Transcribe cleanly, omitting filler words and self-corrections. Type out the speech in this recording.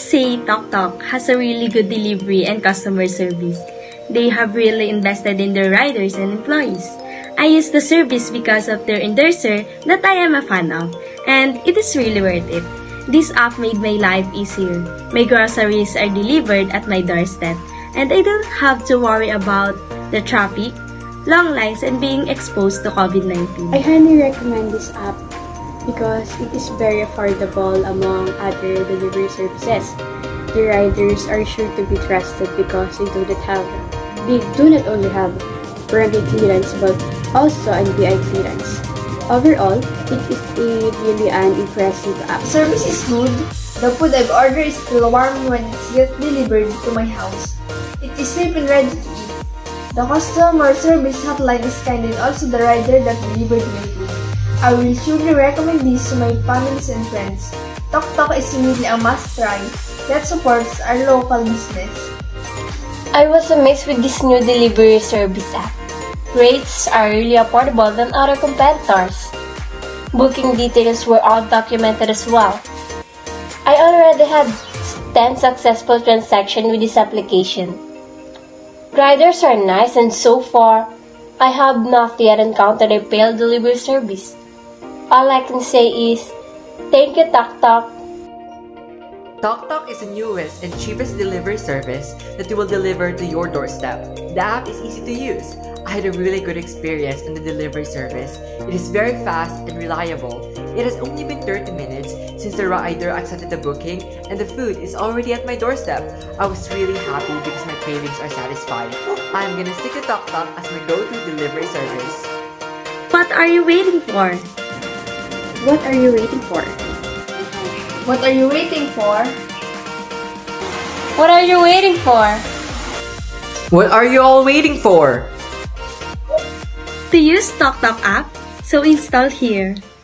say TokTok has a really good delivery and customer service. They have really invested in their riders and employees. I use the service because of their endorser that I am a fan of, and it is really worth it. This app made my life easier. My groceries are delivered at my doorstep, and I don't have to worry about the traffic, long lines, and being exposed to COVID-19. I highly recommend this app because it is very affordable among other delivery services. The riders are sure to be trusted because they do not only have permit clearance but also NBI clearance. Overall, it is really an impressive app. The service is good. The food I've ordered is still warm when it gets delivered to my house. It is safe and ready to eat. The customer service hotline is kind and also the rider that delivered my food. I will surely recommend this to my families and friends. TokTok is really a must-try that supports our local business. I was amazed with this new delivery service app. Rates are really affordable than other competitors. Booking details were all documented as well. I already had 10 successful transactions with this application. Riders are nice and so far, I have not yet encountered a failed delivery service. All I can say is, thank you TokTok. TokTok is the newest and cheapest delivery service that will deliver to your doorstep. The app is easy to use. I had a really good experience in the delivery service. It is very fast and reliable. It has only been 30 minutes since the rider accepted the booking and the food is already at my doorstep. I was really happy because my cravings are satisfied. I'm gonna stick to TokTok as my go-to delivery service. What are you waiting for? What are you waiting for? What are you waiting for? What are you waiting for? What are you all waiting for? To use TokTok app, so install here.